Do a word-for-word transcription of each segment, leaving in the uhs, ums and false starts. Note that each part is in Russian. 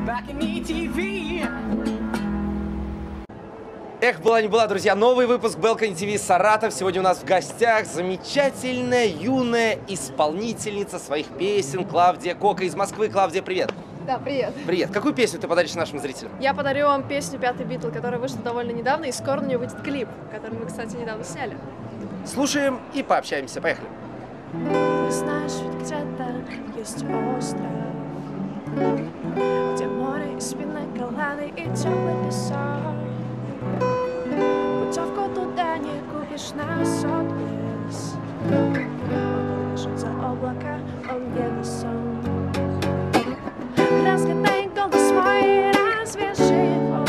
Эх, была не была, друзья, новый выпуск Balcony ти ви Саратов. Сегодня у нас в гостях замечательная юная исполнительница своих песен Клавдия Кока из Москвы. Клавдия, привет! Да, привет. Привет. Какую песню ты подаришь нашим зрителям? Я подарю вам песню «Пятый Битл», которая вышла довольно недавно, и скоро на нее выйдет клип, который мы, кстати, недавно сняли. Слушаем и пообщаемся. Поехали. Знаешь, ведь где-то есть остров, где море и спины коллады и теплый песок. Путевку туда не купишь на сотвес. Он лежит за облака, он невесом. Разгадай голос мой, развяжи его.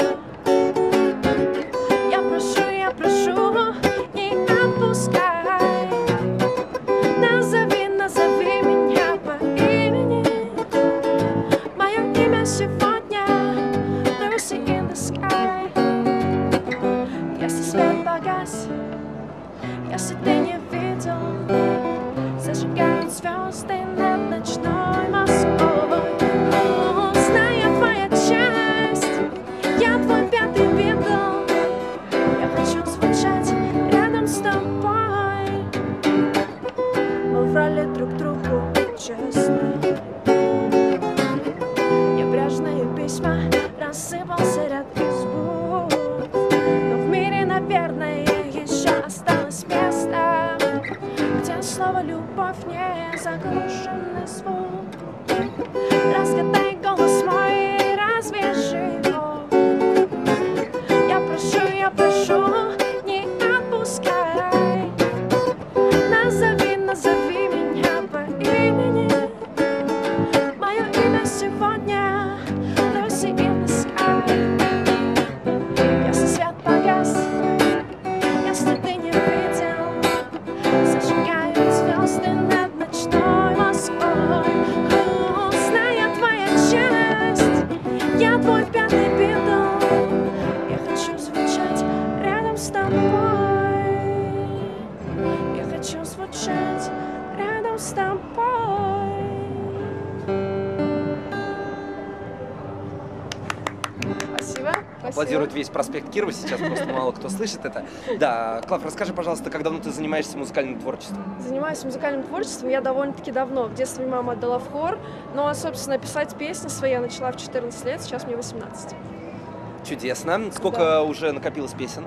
Я прошу, я прошу, не отпускай. Назови, назови меня по имени. Мое имя сегодня Lucy in the sky. Если свет погас, если ты не видел, зажигают звезды над ночной Москвой. Зная твоя часть, я твой пятый Битл. Я хочу звучать рядом с тобой. Мы врали друг другу честно. Небрежные письма, рассыпался ряд из букв. Но в мире, наверное, еще осталось место, где слово «любовь» не заглушенный звук. Разгадай голос мой, развяжи его. Я прошу, я прошу, не отпускай. Назови, назови меня по имени. Мое имя сегодня Lucy in the sky. Если свет погас, если ты не видел, зажигают звезды над ночной Москвой. Зная твоя часть, я твой пятый Битл. Я хочу звучать рядом с тобой. Я хочу звучать рядом с тобой. Спасибо. Аплодирует весь проспект Кирова, сейчас просто мало кто слышит это. Да, Клав, расскажи, пожалуйста, как давно ты занимаешься музыкальным творчеством? Занимаюсь музыкальным творчеством я довольно-таки давно. В детстве мама отдала в хор, но, собственно, писать песни свои я начала в четырнадцать лет, сейчас мне восемнадцать. Чудесно. Сколько Да. уже накопилось песен?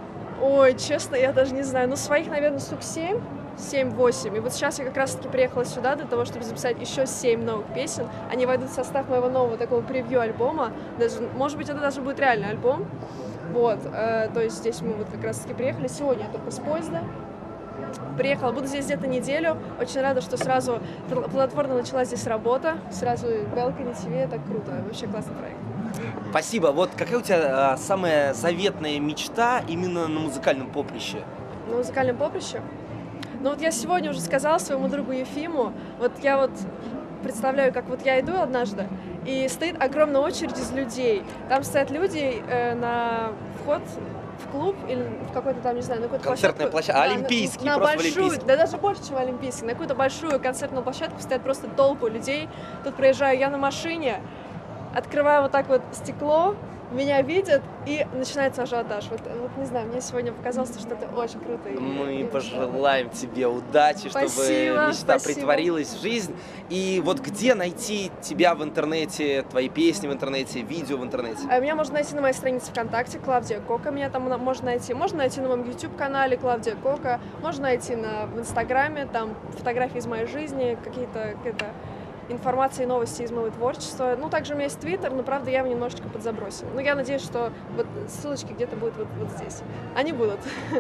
Ой, честно, я даже не знаю. Ну, своих, наверное, штук семь, семь-восемь. И вот сейчас я как раз-таки приехала сюда для того, чтобы записать еще семь новых песен. Они войдут в состав моего нового такого превью альбома. Даже, может быть, это даже будет реальный альбом. Вот, э, то есть здесь мы вот как раз-таки приехали. Сегодня я только с поезда приехала. Буду здесь где-то неделю. Очень рада, что сразу плодотворно начала здесь работа. Сразу Balcony ти ви, это круто. Вообще классный проект. Спасибо. Вот какая у тебя а, самая заветная мечта именно на музыкальном поприще? На музыкальном поприще? Ну вот я сегодня уже сказала своему другу Ефиму, вот я вот представляю, как вот я иду однажды, и стоит огромная очередь из людей. Там стоят люди э, на вход в клуб или в какой-то там, не знаю, на какую-то Концертная площадку. площадка, Да, олимпийский, на, на просто большую, олимпийский. да даже больше, чем олимпийский. На какую-то большую концертную площадку стоят просто толпы людей. Тут проезжаю я на машине, открываю вот так вот стекло, меня видят, и начинается ажиотаж. Вот, вот не знаю, мне сегодня показалось, что это очень круто. Мы и, пожелаем да. тебе удачи, Спасибо, чтобы мечта спасибо. притворилась в жизнь. И вот где найти тебя в интернете, твои песни в интернете, видео в интернете? А меня можно найти на моей странице ВКонтакте, Клавдия Кока, меня там можно найти. Можно найти на моем YouTube-канале Клавдия Кока, можно найти на, в Инстаграме, там фотографии из моей жизни, какие-то... какие-то информация и новости из моего творчества. Ну, также у меня есть Твиттер, но, правда, я его немножечко подзабросила. Но я надеюсь, что вот ссылочки где-то будут вот, вот здесь. Они будут.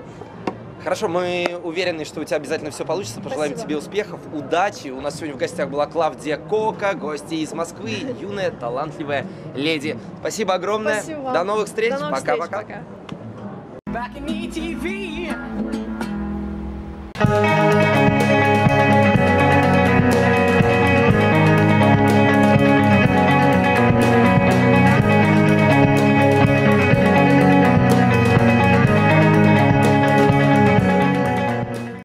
Хорошо, мы уверены, что у тебя обязательно все получится. Пожелаем Спасибо. тебе успехов, удачи. У нас сегодня в гостях была Клавдия Кока, гости из Москвы, юная, талантливая леди. Спасибо огромное. Спасибо. До новых встреч. До новых Пока-пока. встреч. Пока. Balcony ти ви.